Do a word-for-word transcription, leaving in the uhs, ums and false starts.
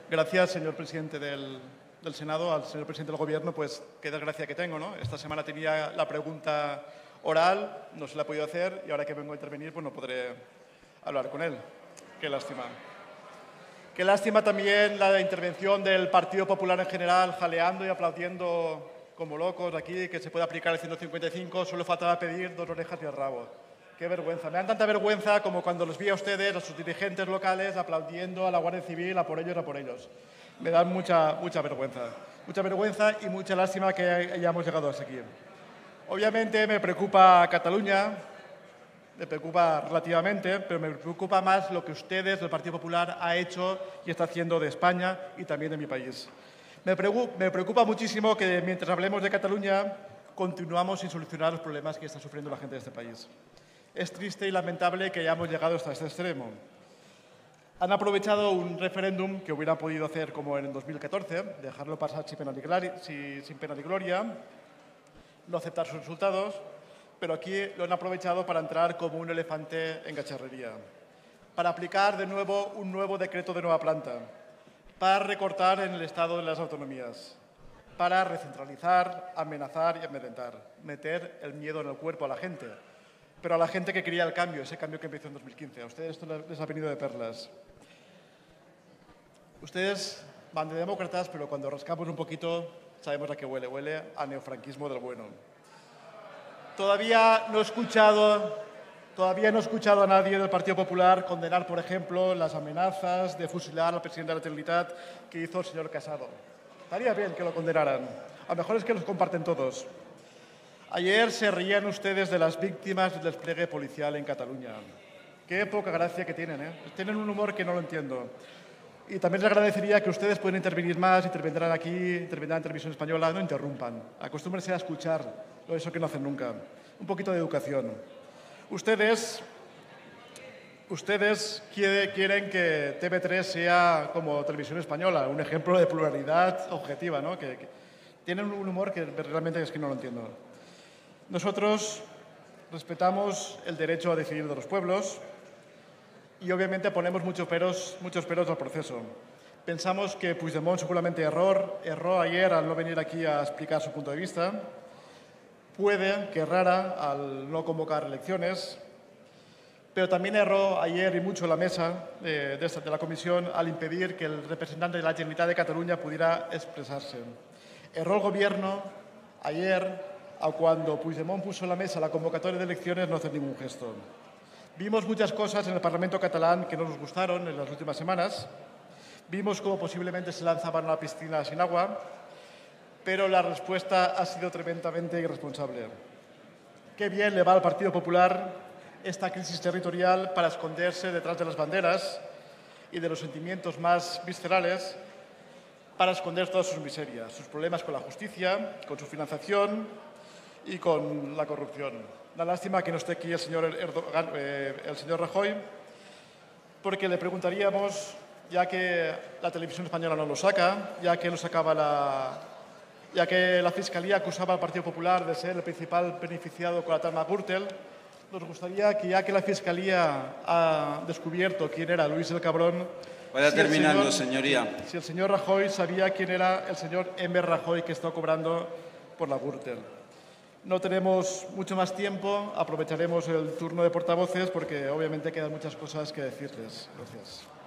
Gracias, señor presidente del, del Senado. Al señor presidente del Gobierno, pues qué desgracia que tengo, ¿no? Esta semana tenía la pregunta oral, no se la he podido hacer y ahora que vengo a intervenir, pues no podré hablar con él. Qué lástima. Qué lástima también la intervención del Partido Popular en general, jaleando y aplaudiendo como locos aquí, que se puede aplicar el ciento cincuenta y cinco, solo faltaba pedir dos orejas y el rabo. Qué vergüenza. Me dan tanta vergüenza como cuando los vi a ustedes, a sus dirigentes locales, aplaudiendo a la Guardia Civil, a por ellos, a por ellos. Me dan mucha, mucha vergüenza. Mucha vergüenza y mucha lástima que hayamos llegado hasta aquí. Obviamente me preocupa Cataluña, me preocupa relativamente, pero me preocupa más lo que ustedes, el Partido Popular, ha hecho y está haciendo de España y también de mi país. Me preocupa, me preocupa muchísimo que mientras hablemos de Cataluña, continuamos sin solucionar los problemas que está sufriendo la gente de este país. Es triste y lamentable que hayamos llegado hasta este extremo. Han aprovechado un referéndum que hubieran podido hacer como en el dos mil catorce, dejarlo pasar sin pena ni gloria, sin pena ni gloria, no aceptar sus resultados, pero aquí lo han aprovechado para entrar como un elefante en cacharrería, para aplicar de nuevo un nuevo decreto de nueva planta, para recortar en el Estado de las autonomías, para recentralizar, amenazar y amedrentar, meter el miedo en el cuerpo a la gente, pero a la gente que quería el cambio, ese cambio que empezó en dos mil quince. A ustedes esto les ha venido de perlas. Ustedes van de demócratas, pero cuando rascamos un poquito sabemos a qué huele. Huele a neofranquismo del bueno. Todavía no he escuchado, todavía no he escuchado a nadie del Partido Popular condenar, por ejemplo, las amenazas de fusilar al presidente de la Generalitat que hizo el señor Casado. Estaría bien que lo condenaran. A lo mejor es que los comparten todos. Ayer se reían ustedes de las víctimas del despliegue policial en Cataluña. Qué poca gracia que tienen, ¿eh? Tienen un humor que no lo entiendo. Y también les agradecería que ustedes puedan intervenir más, intervendrán aquí, intervendrán en Televisión Española, no interrumpan. Acostúmbrense a escuchar, eso que no hacen nunca. Un poquito de educación. Ustedes, ustedes quieren que T V tres sea como Televisión Española, un ejemplo de pluralidad objetiva, ¿no? Que, que tienen un humor que realmente es que no lo entiendo. Nosotros respetamos el derecho a decidir de los pueblos y obviamente ponemos muchos peros, muchos peros al proceso. Pensamos que Puigdemont seguramente error, erró ayer al no venir aquí a explicar su punto de vista. Puede que errara al no convocar elecciones, pero también erró ayer y mucho la mesa de, de, esta, de la comisión al impedir que el representante de la Generalitat de Cataluña pudiera expresarse. Erró el Gobierno ayer a cuando Puigdemont puso en la mesa la convocatoria de elecciones no hacer ningún gesto. Vimos muchas cosas en el Parlamento catalán que no nos gustaron en las últimas semanas. Vimos cómo posiblemente se lanzaban a la piscina sin agua, pero la respuesta ha sido tremendamente irresponsable. Qué bien le va al Partido Popular esta crisis territorial para esconderse detrás de las banderas y de los sentimientos más viscerales, para esconder todas sus miserias, sus problemas con la justicia, con su financiación y con la corrupción. La lástima que no esté aquí el señor, Erdogan, eh, el señor Rajoy, porque le preguntaríamos, ya que la Televisión Española no lo saca, ya que, lo sacaba la, ya que la Fiscalía acusaba al Partido Popular de ser el principal beneficiado con la trama Gürtel, nos gustaría que, ya que la Fiscalía ha descubierto quién era Luis el Cabrón, vaya si terminando, señor, señoría. Si el señor Rajoy sabía quién era el señor Emmer Rajoy que está cobrando por la Gürtel. No tenemos mucho más tiempo, aprovecharemos el turno de portavoces porque obviamente quedan muchas cosas que decirles. Gracias.